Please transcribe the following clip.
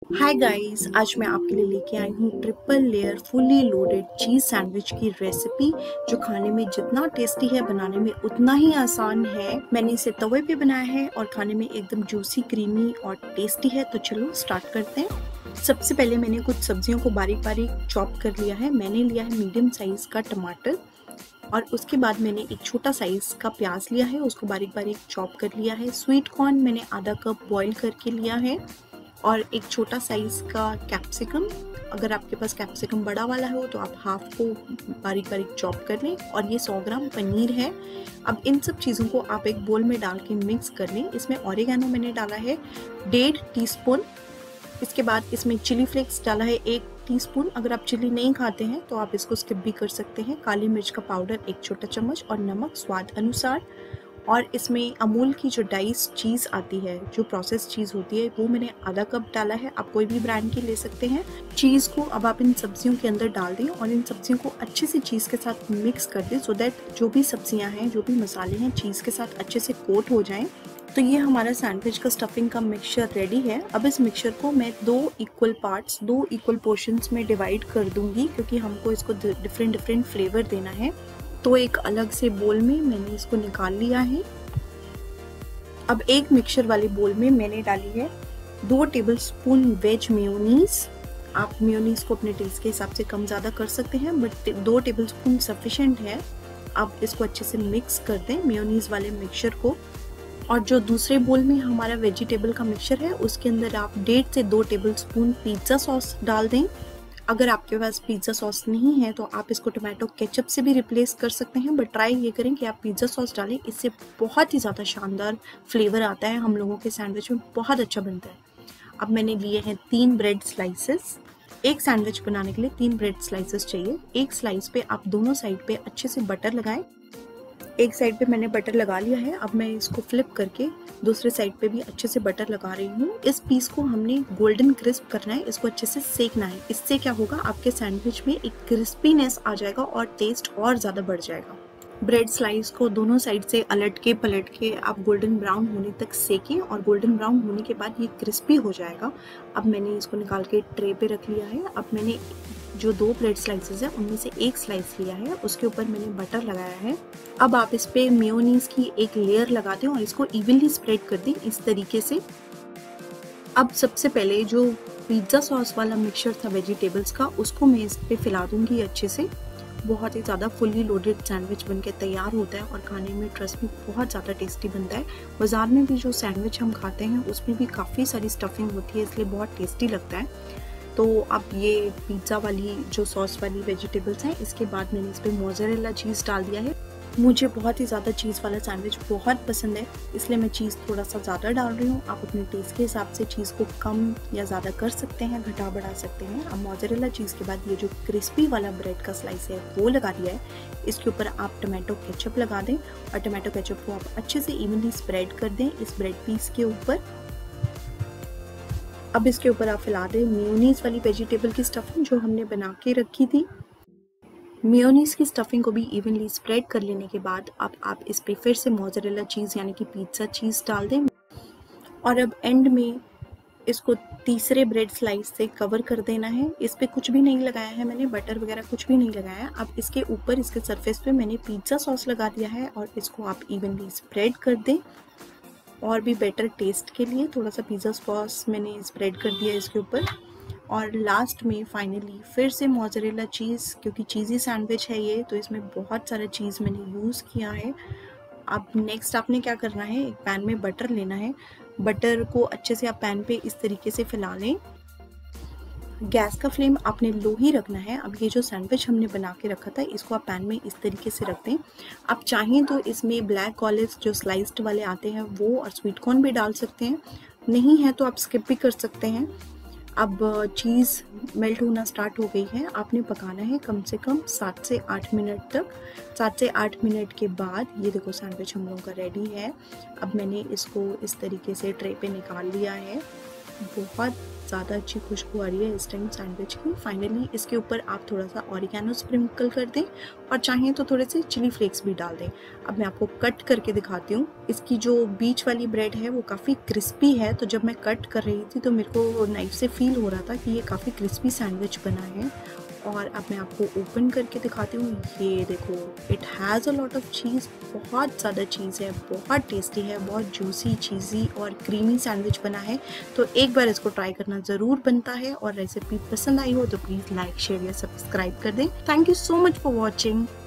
Hi guys, आज मैं आपके लिए लेके आई हूँ triple layer fully loaded cheese sandwich की रेसिपी, जो खाने में जितना टेस्टी है बनाने में उतना ही आसान है। मैंने इसे तवे पे बनाया है और खाने में एकदम जूसी, क्रीमी और टेस्टी है। तो चलो स्टार्ट करते हैं। सबसे पहले मैंने कुछ सब्जियों को बारीक बारीक चॉप कर लिया है। मैंने लिया है मीडियम साइज का टमाटर और उसके बाद मैंने एक छोटा साइज का प्याज लिया है, उसको बारीक बारीक चॉप कर लिया है। स्वीट कॉर्न मैंने आधा कप बॉईल करके लिया है और एक छोटा साइज का कैप्सिकम। अगर आपके पास कैप्सिकम बड़ा वाला हो तो आप हाफ को बारीक बारीक चॉप कर लें। और ये 100 ग्राम पनीर है। अब इन सब चीज़ों को आप एक बोल में डाल के मिक्स कर लें। इसमें ऑरिगेनो मैंने डाला है 1.5 टीस्पून। इसके बाद इसमें चिली फ्लेक्स डाला है 1 टीस्पून। अगर आप चिली नहीं खाते हैं तो आप इसको स्किप भी कर सकते हैं। काली मिर्च का पाउडर 1 छोटा चम्मच और नमक स्वाद अनुसार। और इसमें अमूल की जो डाइस चीज़ आती है, जो प्रोसेस चीज़ होती है, वो मैंने आधा कप डाला है। आप कोई भी ब्रांड की ले सकते हैं। चीज़ को अब आप इन सब्जियों के अंदर डाल दें और इन सब्जियों को अच्छे से चीज़ के साथ मिक्स कर दें, सो दैट जो भी सब्जियां हैं, जो भी मसाले हैं, चीज़ के साथ अच्छे से कोट हो जाएं। तो ये हमारा सैंडविच का स्टफिंग का मिक्सचर रेडी है। अब इस मिक्सचर को मैं 2 इक्वल पार्ट्स, 2 इक्वल पोर्शंस में डिवाइड कर दूंगी, क्योंकि हमको इसको डिफरेंट फ्लेवर देना है। तो एक अलग से बोल में मैंने इसको निकाल लिया है। अब एक मिक्सचर वाले बोल में मैंने डाली है 2 टेबलस्पून वेज मेयोनीज। आप मेयोनीज को अपने टेस्ट के हिसाब से कम ज़्यादा कर सकते हैं, बट 2 टेबलस्पून सफिशिएंट है। आप इसको अच्छे से मिक्स कर दें मेयोनीज वाले मिक्सचर को। और जो दूसरे बोल में हमारा वेजिटेबल का मिक्सचर है, उसके अंदर आप 1.5 से 2 टेबलस्पून पिज्ज़ा सॉस डाल दें। अगर आपके पास पिज़्ज़ा सॉस नहीं है तो आप इसको टोमेटो केचप से भी रिप्लेस कर सकते हैं, बट ट्राई ये करें कि आप पिज़्ज़ा सॉस डालें। इससे बहुत ही ज़्यादा शानदार फ्लेवर आता है, हम लोगों के सैंडविच में बहुत अच्छा बनता है। अब मैंने लिए हैं 3 ब्रेड स्लाइसेस। एक सैंडविच बनाने के लिए 3 ब्रेड स्लाइसेस चाहिए। एक स्लाइस पे आप दोनों साइड पे अच्छे से बटर लगाएं। एक साइड पे मैंने बटर लगा लिया है। अब मैं इसको फ्लिप करके दूसरे साइड पे भी अच्छे से बटर लगा रही हूँ। इस पीस को हमने गोल्डन क्रिस्प करना है, इसको अच्छे से सेकना है। इससे क्या होगा, आपके सैंडविच में एक क्रिस्पीनेस आ जाएगा और टेस्ट और ज़्यादा बढ़ जाएगा। ब्रेड स्लाइस को दोनों साइड से अलट के पलट के आप गोल्डन ब्राउन होने तक सेकें और गोल्डन ब्राउन होने के बाद ये क्रिस्पी हो जाएगा। अब मैंने इसको निकाल के ट्रे पे रख लिया है। अब मैंने जो 2 ब्रेड स्लाइसेस है उनमें से एक स्लाइस लिया है, उसके ऊपर मैंने बटर लगाया है। अब आप इस पे मेयोनीज की एक लेयर लगा दें और इसको इवनली स्प्रेड कर दें इस तरीके से। अब सबसे पहले जो पिज्ज़ा सॉस वाला मिक्सचर था वेजिटेबल्स का, उसको मैं इस पे फैला दूंगी अच्छे से। बहुत ही ज़्यादा फुली लोडेड सैंडविच बनके तैयार होता है और खाने में ट्रस्ट में बहुत ज़्यादा टेस्टी बनता है। बाज़ार में भी जो सैंडविच हम खाते हैं उसमें भी काफ़ी सारी स्टफिंग होती है, इसलिए बहुत टेस्टी लगता है। तो अब ये पिज़्ज़ा वाली जो सॉस वाली वेजिटेबल्स हैं, इसके बाद मैंने इस पर मोज़रेला चीज़ डाल दिया है। मुझे बहुत ही ज़्यादा चीज़ वाला सैंडविच बहुत पसंद है, इसलिए मैं चीज़ थोड़ा सा ज़्यादा डाल रही हूँ। आप अपने टेस्ट के हिसाब से चीज़ को कम या ज़्यादा कर सकते हैं, घटा बढ़ा सकते हैं। अब मोज़रेला चीज़ के बाद ये जो क्रिस्पी वाला ब्रेड का स्लाइस है वो लगा दिया है। इसके ऊपर आप टमाटो केचप लगा दें और टमाटो केचप को आप अच्छे से इवनली स्प्रेड कर दें इस ब्रेड पीस के ऊपर। अब इसके ऊपर आप फैला दें मेयोनीज वाली वेजिटेबल की स्टफिंग जो हमने बना के रखी थी। मेयोनीज की स्टफिंग को भी इवनली स्प्रेड कर लेने के बाद अब आप इस पे फिर से मोज़रेला चीज़ यानी कि पिज़्ज़ा चीज़ डाल दें। और अब एंड में इसको तीसरे ब्रेड स्लाइस से कवर कर देना है। इस पे कुछ भी नहीं लगाया है मैंने, बटर वगैरह कुछ भी नहीं लगाया। अब इसके ऊपर, इसके सरफेस पे मैंने पिज़्ज़ा सॉस लगा दिया है और इसको आप इवनली स्प्रेड कर दें। और भी बेटर टेस्ट के लिए थोड़ा सा पिज़्ज़ा सॉस मैंने स्प्रेड कर दिया इसके ऊपर। और लास्ट में फाइनली फिर से मोज़रेला चीज़, क्योंकि चीज़ी सैंडविच है ये, तो इसमें बहुत सारा चीज़ मैंने यूज़ किया है। अब नेक्स्ट आपने क्या करना है, एक पैन में बटर लेना है। बटर को अच्छे से आप पैन पे इस तरीके से फैला लें। गैस का फ्लेम आपने लो ही रखना है। अब ये जो सैंडविच हमने बना के रखा था, इसको आप पैन में इस तरीके से रख दें। आप चाहें तो इसमें ब्लैक ऑलिव्स जो स्लाइस्ड वाले आते हैं वो और स्वीट कॉर्न भी डाल सकते हैं, नहीं है तो आप स्किप भी कर सकते हैं। अब चीज़ मेल्ट होना स्टार्ट हो गई है। आपने पकाना है कम से कम 7 से 8 मिनट तक। 7 से 8 मिनट के बाद ये देखो सैंडविच हम लोगों का रेडी है। अब मैंने इसको इस तरीके से ट्रे पे निकाल लिया है। बहुत ज़्यादा अच्छी खुशबू आ रही है इस टाइम सैंडविच की। फाइनली इसके ऊपर आप थोड़ा सा ऑरिगेनो स्प्रिंकल कर दें और चाहें तो थोड़े से चिली फ्लेक्स भी डाल दें। अब मैं आपको कट करके दिखाती हूँ। इसकी जो बीच वाली ब्रेड है वो काफ़ी क्रिस्पी है, तो जब मैं कट कर रही थी तो मेरे को नाइफ से फील हो रहा था कि ये काफ़ी क्रिस्पी सैंडविच बना है। और अब मैं आपको ओपन करके दिखाती हूँ। ये देखो, it has a lot of cheese, बहुत ज़्यादा चीज़ है, बहुत टेस्टी है, बहुत जूसी, चीज़ी और क्रीमी सैंडविच बना है। तो एक बार इसको ट्राई करना ज़रूर बनता है। और रेसिपी पसंद आई हो तो प्लीज़ लाइक, शेयर या सब्सक्राइब कर दें। Thank you so much for watching.